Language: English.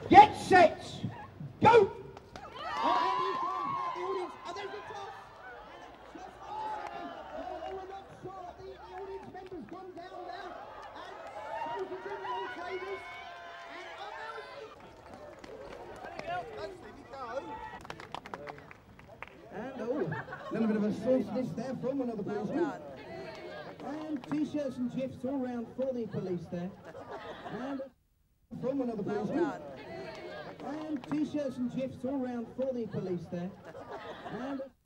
Get set. Go. And a little bit of a sauciness there from another policeman. And t-shirts and gifs all round for the police there. And from another policeman. And t-shirts and gifs all round for the police there. And